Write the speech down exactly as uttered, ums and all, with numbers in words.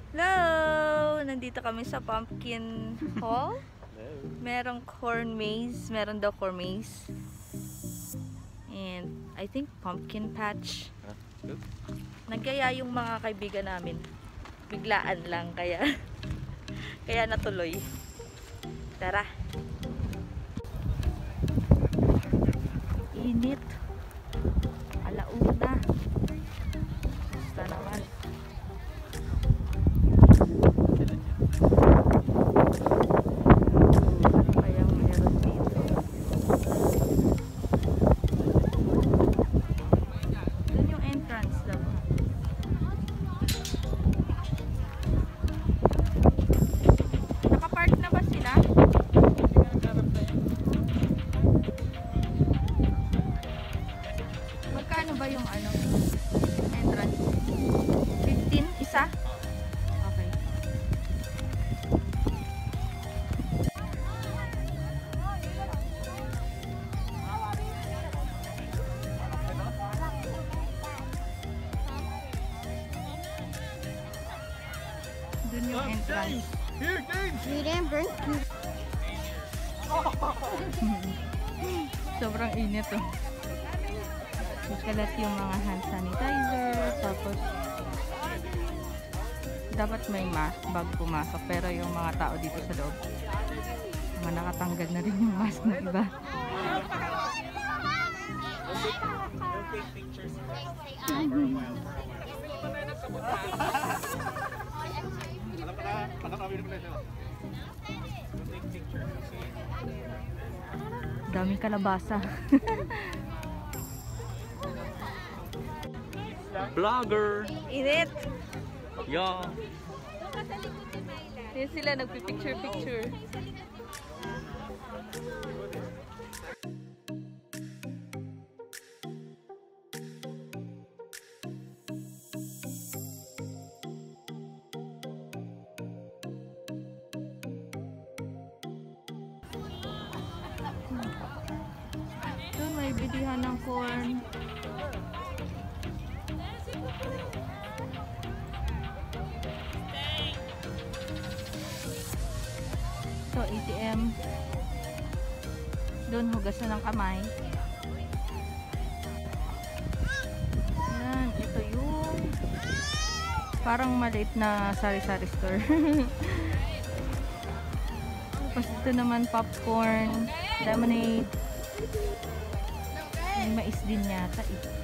Hello! Nandito kami sa pumpkin hall. Merong corn maze. Meron daw corn maze. And I think pumpkin patch. Nagyaya yung mga kaibigan namin. Biglaan lang kaya kaya natuloy. Tara. Init. Alauna. Basta naman. Yung ano entrance fifteen isa. Okay. Dun yung entrance. Sobrang init oh. Kalat yung mga hand sanitizer, tapos dapat may mask bago pumasok, pero yung mga tao dito sa loob mga nakatanggal na rin yung mask ng iba. Daming kalabasa. Vlogger! Init! Yeah! Yan sila nagpipicture-picture. Doon may bilihan ng corn. So, A T M. Doon hugasan ng kamay. Yan, ito yung parang maliit na sari-sari store. Tapos ito naman popcorn, lemonade. May mais din yata eh.